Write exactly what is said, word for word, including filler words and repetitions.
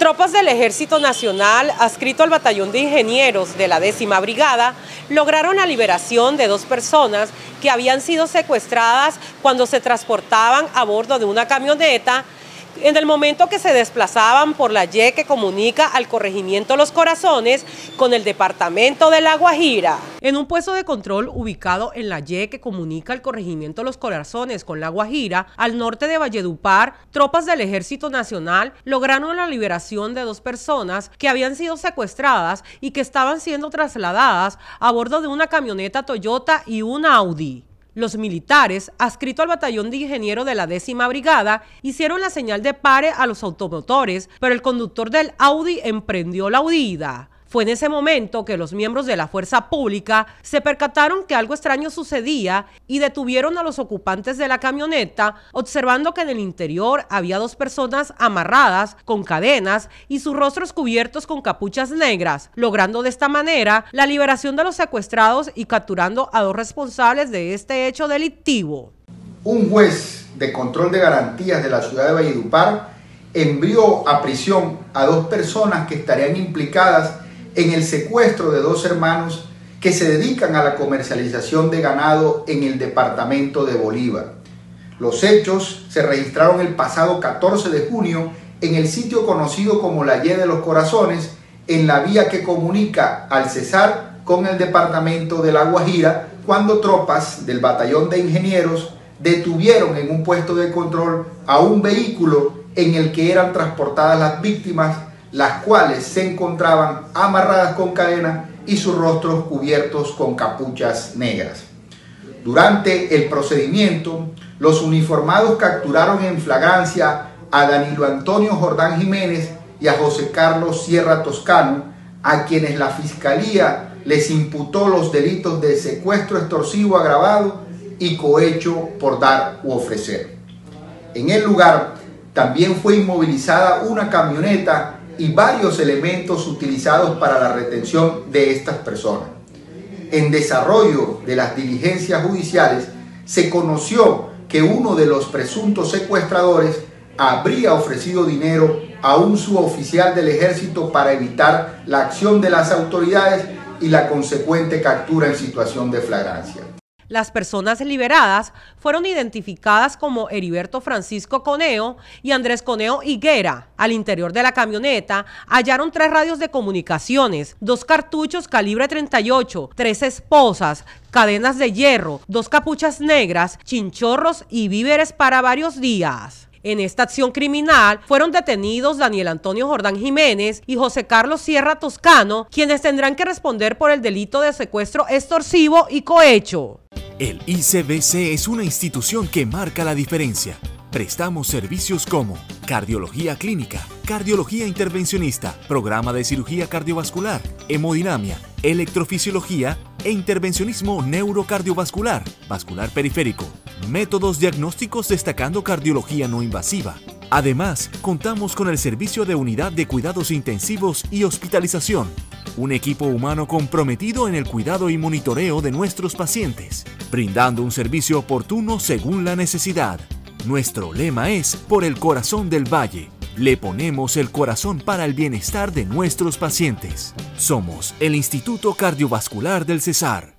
Tropas del Ejército Nacional, adscrito al Batallón de Ingenieros de la décima Brigada, lograron la liberación de dos personas que habían sido secuestradas cuando se transportaban a bordo de una camioneta en el momento que se desplazaban por la Y que comunica al corregimiento Los Corazones con el departamento de La Guajira. En un puesto de control ubicado en la Y que comunica al corregimiento Los Corazones con La Guajira, al norte de Valledupar, tropas del Ejército Nacional lograron la liberación de dos personas que habían sido secuestradas y que estaban siendo trasladadas a bordo de una camioneta Toyota y una Audi. Los militares, adscritos al batallón de ingenieros de la décima Brigada, hicieron la señal de pare a los automotores, pero el conductor del Audi emprendió la huida. Fue en ese momento que los miembros de la fuerza pública se percataron que algo extraño sucedía y detuvieron a los ocupantes de la camioneta, observando que en el interior había dos personas amarradas con cadenas y sus rostros cubiertos con capuchas negras, logrando de esta manera la liberación de los secuestrados y capturando a dos responsables de este hecho delictivo. Un juez de control de garantías de la ciudad de Valledupar envió a prisión a dos personas que estarían implicadas en el secuestro de dos hermanos que se dedican a la comercialización de ganado en el departamento de Bolívar. Los hechos se registraron el pasado catorce de junio en el sitio conocido como la Y de Los Corazones, en la vía que comunica al Cesar con el departamento de La Guajira, cuando tropas del batallón de ingenieros detuvieron en un puesto de control a un vehículo en el que eran transportadas las víctimas, las cuales se encontraban amarradas con cadenas y sus rostros cubiertos con capuchas negras. Durante el procedimiento, los uniformados capturaron en flagrancia a Danilo Antonio Jordán Jiménez y a José Carlos Sierra Toscano, a quienes la Fiscalía les imputó los delitos de secuestro extorsivo agravado y cohecho por dar u ofrecer. En el lugar también fue inmovilizada una camioneta y varios elementos utilizados para la retención de estas personas. En desarrollo de las diligencias judiciales, se conoció que uno de los presuntos secuestradores habría ofrecido dinero a un suboficial del ejército para evitar la acción de las autoridades y la consecuente captura en situación de flagrancia. Las personas liberadas fueron identificadas como Heriberto Francisco Coneo y Andrés Coneo Higuera. Al interior de la camioneta hallaron tres radios de comunicaciones, dos cartuchos calibre treinta y ocho, tres esposas, cadenas de hierro, dos capuchas negras, chinchorros y víveres para varios días. En esta acción criminal fueron detenidos Daniel Antonio Jordán Jiménez y José Carlos Sierra Toscano, quienes tendrán que responder por el delito de secuestro extorsivo y cohecho. El I C B C es una institución que marca la diferencia. Prestamos servicios como cardiología clínica, cardiología intervencionista, programa de cirugía cardiovascular, hemodinamia, electrofisiología e intervencionismo neurocardiovascular, vascular periférico, métodos diagnósticos destacando cardiología no invasiva. Además, contamos con el servicio de unidad de cuidados intensivos y hospitalización, un equipo humano comprometido en el cuidado y monitoreo de nuestros pacientes, brindando un servicio oportuno según la necesidad. Nuestro lema es por el corazón del valle. Le ponemos el corazón para el bienestar de nuestros pacientes. Somos el Instituto Cardiovascular del Cesar.